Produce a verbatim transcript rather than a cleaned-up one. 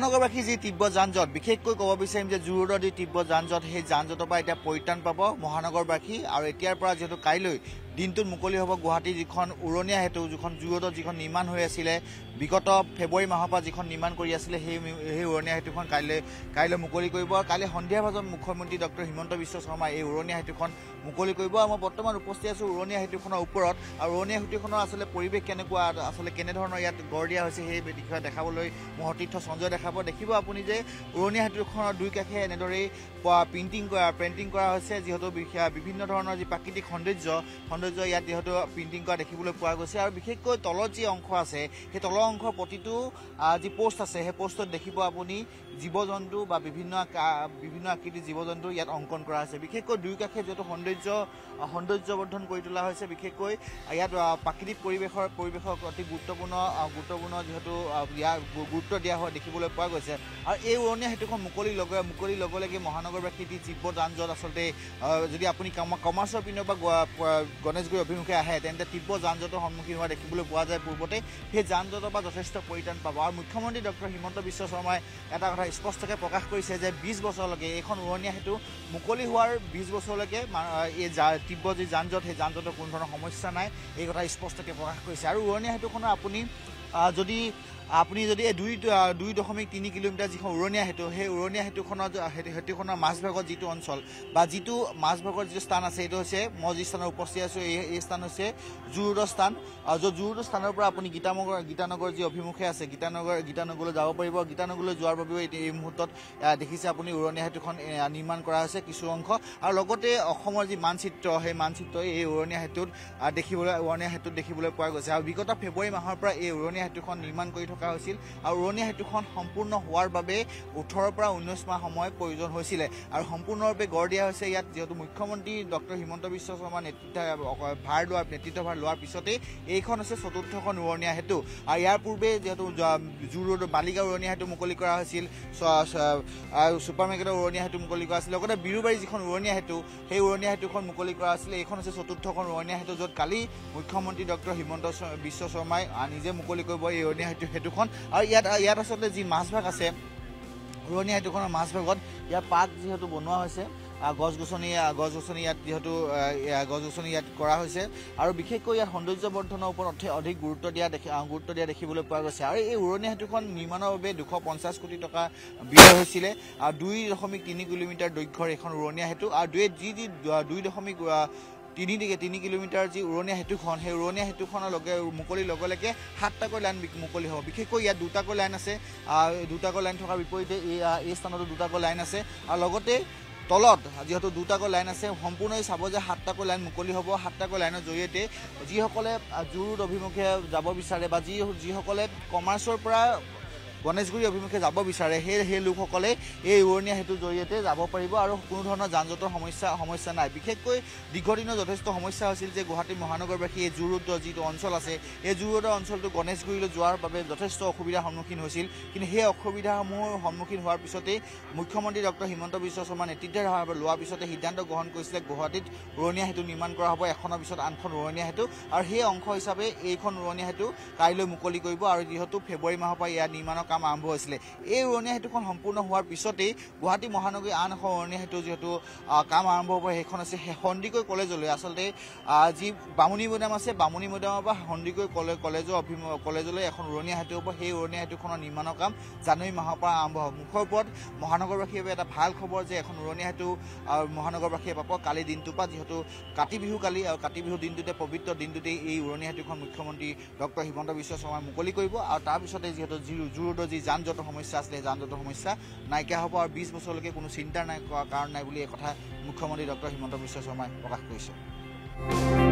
মহানগৰবাসী যি তীব্ৰ যানজট বিশেষকৈ ক'ব বিচাৰিম যে জু ৰোডৰ যি তীব্ৰ যানজট সেই যানজটৰ পৰা এতিয়া পৰিত্ৰাণ পাব মহানগৰবাসী আৰু এতিয়াৰ পৰা যেহেতু কাইলৈ দিনটোত মুকলি হ'ব গুৱাহাটী যিখন উৰণীয়া সেতু যিখন জু ৰোডত যিখন নিৰ্মাণ হৈ আছিলে বিগত ফেব্ৰুৱাৰী মাহৰ পৰা যিখন নিৰ্মাণ কৰি আছিলে সেই সেই উৰণীয়া সেতুখন কাইলৈ কাইলৈ মুকলি কৰিব আৰু কাইলৈ সন্ধিয়া ভাজত মুখ্যমন্ত্ৰী ডক্টৰ হিমন্ত বিশ্ব শৰ্মাই এই উৰণীয়া সেতুখন মুকলি কৰিব আৰু মই বৰ্তমান উপস্থিত আছোঁ উৰণীয়া সেতুখনৰ ওপৰত আৰু উৰণীয়া সেতুখনৰ আচলতে পৰিৱেশ কেনেকুৱা আচলতে কেনেধৰণৰ ইয়াত গঢ় দিয়া হৈছে সেই বিষয়ে দেখাবলৈ মোৰ সতীৰ্থ সঞ্জয় দেখাব দেখিব আপুনি যে উৰণীয়া সেতুখনৰ দুই কাষে এনেদৰেই প্ৰিণ্টিং কৰা পেইণ্টিং কৰা হৈছে যিহেতু বিভিন্ন ধৰণৰ যি প্ৰাকৃতিক সৌন্দৰ্য সৌন্দৰ্য ইয়াত যিহেতু প্ৰিণ্টিং কৰা দেখিবলৈ পোৱা গৈছে আৰু বিশেষকৈ তলত যি অংশ আছে সেই তলৰ অংশৰ প্ৰতিটো যি পোষ্ট আছে সেই পোষ্টত দেখিব আপুনি জীৱ জন্তু বা বিভিন্ন বিভিন্ন আকৃতিৰ জীৱ জন্তু ইয়াত অংকন কৰা হৈছে বিশেষকৈ দুই কাষে যিহেতু সৌন্দৰ্য সৌন্দৰ্যবৰ্ধন কৰি তোলা হৈছে বিশেষকৈ ইয়াত প্ৰাকৃতিক পৰিৱেশৰ পৰিৱেশৰ অতি গুৰুত্বপূৰ্ণ গুৰুত্বপূৰ্ণ যিহেতু ইয়াৰ গুৰুত্ব দিয়া হয় দেখিবলৈ পোৱা গৈছে আৰু এই উৰণীয়া সেতুখন মুকলি লগে মুকলি লগে লগে মহানগৰবাসীৰ যি তীব্ৰ যানজট আচলতে যদি আপুনি কমাৰ্চৰ পিনৰ পৰা গণেশগুৰি অভিমুখে আহে তেন্তে তীব্ৰ যানজঁটৰ সন্মুখীন হোৱা দেখিবলৈ পোৱা যায় পূৰ্বতে সেই যানজঁটৰ পৰা যথেষ্ট পৰিত্ৰাণ পাব আৰু মুখ্যমন্ত্ৰী ডক্টৰ হিমন্ত বিশ্ব শৰ্মাই এটা কথা স্পষ্টকৈ প্ৰকাশ কৰিছে যে বিছ বছৰলৈকে এইখন উৰণীয়া সেতু মুকলি হোৱাৰ বিছ বছৰলৈকে এই তীব্ৰ যি যানজঁট সেই যানজঁটৰ কোনো ধৰণৰ সমস্যা নাই এই কথা স্পষ্টকৈ প্ৰকাশ কৰিছে আৰু উৰণীয়া সেতুখনৰ আপুনি যদি আপুনি যদি এই দুই দুই দশমিক তিনি কিলোমিটাৰ যিখন উৰণীয়া সেতু সেই উৰণীয়া সেতুখনৰ সেতুখনৰ মাজভাগত যিটো অঞ্চল বা যিটো মাজভাগৰ যিটো স্থান আছে এইটো হৈছে মই যি স্থানত উপস্থিত আছোঁ এই এই স্থান হৈছে জু ৰোডৰ স্থান য'ত জু ৰোডৰ স্থানৰ পৰা আপুনি গীতানগৰ গীতানগৰ যি অভিমুখে আছে গীতানগৰ গীতানগৰলৈ যাব পাৰিব গীতানগৰলৈ যোৱাৰ বাবেও এই মুহূৰ্তত দেখিছে আপুনি উৰণীয়া সেতুখন নিৰ্মাণ কৰা হৈছে কিছু অংশ আৰু লগতে অসমৰ যি মানচিত্ৰ সেই মানচিত্ৰ এই উৰণীয়া সেতুত দেখিবলৈ উৰণীয়া সেতুত দেখিবলৈ পোৱা গৈছে আৰু বিগত ফেব্ৰুৱাৰী মাহৰ পৰা এই উৰণীয়া সেতুখন নিৰ্মাণ কৰি থকা হৈছিল আৰু উৰণীয়া সেতুখন সম্পূৰ্ণ হোৱাৰ বাবে ওঠৰৰ পৰা ঊনৈছ মাহ সময় প্ৰয়োজন হৈছিলে আৰু সম্পূৰ্ণৰূপে গঢ় দিয়া হৈছে ইয়াত যিহেতু মুখ্যমন্ত্ৰী ডক্টৰ হিমন্ত বিশ্ব শৰ্মাৰ নেতৃত্ব ভাৰ লোৱাৰ নেতৃত্বভাৰ লোৱাৰ পিছতেই এইখন হৈছে চতুৰ্থখন উৰণীয়া সেতু আৰু ইয়াৰ পূৰ্বে যিহেতু জু ৰোড বালিগাঁও উৰণীয়া সেতু মুকলি কৰা হৈছিল ছুপাৰ মাৰ্কেটৰ উৰণীয়া সেতু মুকলি কৰা আছিল লগতে বিৰুবাৰী যিখন উৰণীয়া সেতু সেই উৰণীয়া সেতুখন মুকলি কৰা আছিলে এইখন হৈছে চতুৰ্থখন উৰণীয়া সেতু য'ত কালি মুখ্যমন্ত্ৰী ডক্টৰ হিমন্ত বিশ্ব শৰ্মাই নিজে মুকলি কৰিব এই উৰণীয়া সেতু সেতুখন আৰু ইয়াত ইয়াত আচলতে যি মাজভাগ আছে উৰণীয়া সেতুখনৰ মাজভাগত ইয়াত পাত যিহেতু বনোৱা হৈছে গছ গছনি গছ গছনি ইয়াত যিহেতু গছ গছনি ইয়াত কৰা হৈছে আৰু বিশেষকৈ ইয়াত সৌন্দৰ্যবৰ্ধনৰ ওপৰত অধিক গুৰুত্ব দিয়া দেখি গুৰুত্ব দিয়া দেখিবলৈ পোৱা গৈছে আৰু এই উৰণীয়া সেতুখন নিৰ্মাণৰ বাবে দুশ পঞ্চাছ কোটি টকা ব্যয় হৈছিলে আৰু দুই দশমিক তিনি কিলোমিটাৰ দৈৰ্ঘ্যৰ এখন উৰণীয়া সেতু আৰু দুই যি যি দুই দশমিক তিনি দিকে তিনি কিলোমিটাৰ যি উৰণীয়া সেতুখন সেই উৰণীয়া সেতুখনৰ লগে মুকলিৰ লগে লগে সাতটাকৈ লাইন মুকলি হ'ব বিশেষকৈ ইয়াত দুটাকৈ লাইন আছে দুটাকৈ লাইন থকাৰ বিপৰীতে এই এই স্থানতো দুটাকৈ লাইন আছে আৰু লগতে তলত যিহেতু দুটাকৈ লাইন আছে সম্পূৰ্ণই চাব যে সাতটাকৈ লাইন মুকলি হ'ব সাতটাকৈ লাইনৰ জৰিয়তে যিসকলে জু ৰোড অভিমুখে যাব বিচাৰে বা যি যিসকলে কমাৰ্চৰ পৰা গণেশগুৰি অভিমুখে যাব বিচাৰে সেই সেই লোকসকলে এই উৰণীয়া সেতুৰ জৰিয়তে যাব পাৰিব আৰু কোনো ধৰণৰ যানজঁটৰ সমস্যা সমস্যা নাই বিশেষকৈ দীৰ্ঘদিনৰ যথেষ্ট সমস্যা হৈছিল যে গুৱাহাটী মহানগৰবাসী এই জু ৰোডৰ যিটো অঞ্চল আছে এই জু ৰোডৰ অঞ্চলটো গণেশগুৰিলৈ যোৱাৰ বাবে যথেষ্ট অসুবিধাৰ সন্মুখীন হৈছিল কিন্তু সেই অসুবিধাসমূহৰ সন্মুখীন হোৱাৰ পিছতেই মুখ্যমন্ত্ৰী ডক্টৰ হিমন্ত বিশ্ব শৰ্মাৰ নেতৃত্বত লোৱাৰ পিছতে সিদ্ধান্ত গ্ৰহণ কৰিছিলে গুৱাহাটীত উৰণীয়া সেতু নিৰ্মাণ কৰা হ'ব এখনৰ পিছত আনখন উৰণীয়া সেতু আৰু সেই অংশ হিচাপে এইখন উৰণীয়া সেতু কাইলৈ মুকলি কৰিব আৰু যিহেতু ফেব্ৰুৱাৰী মাহৰ পৰা ইয়াৰ নিৰ্মাণৰ কাম আৰম্ভ হৈছিলে এই উৰণীয়া সেতুখন সম্পূৰ্ণ হোৱাৰ পিছতেই গুৱাহাটী মহানগৰী আন এখন উৰণীয়া সেতু যিহেতু কাম আৰম্ভ হ'ব সেইখন আছে সন্দিকৈ কলেজলৈ আচলতে যি বামুণী মৈদাম আছে বামুণী মৈদামৰ পৰা সন্দিকৈ কলেজ কলেজৰ অভিমুখ কলেজলৈ এখন উৰণীয়া সেতু হ'ব সেই উৰণীয়া সেতুখনৰ নিৰ্মাণৰ কাম জানুৱাৰী মাহৰ পৰা আৰম্ভ হ'ব মুখৰ ওপৰত মহানগৰবাসীৰ বাবে এটা ভাল খবৰ যে এখন উৰণীয়া সেতু মহানগৰবাসীয়ে পাব কালি দিনটোৰ পৰা যিহেতু কাতি বিহু কালি আৰু কাতি বিহু দিনটোতে পবিত্ৰ দিনটোতেই এই উৰণীয়া সেতুখন মুখ্যমন্ত্ৰী ডক্টৰ হিমন্ত বিশ্ব শৰ্মাই মুকলি কৰিব আৰু তাৰপিছতে যিহেতু জু ৰোডৰ যি যানজঁটৰ সমস্যা আছিলে যানজঁটৰ সমস্যা নাইকিয়া হ'ব আৰু বিছ বছৰলৈকে কোনো চিন্তা নাই কাৰণ নাই বুলি এই কথা মুখ্যমন্ত্ৰী ডক্টৰ হিমন্ত বিশ্ব শৰ্মাই প্ৰকাশ কৰিছে।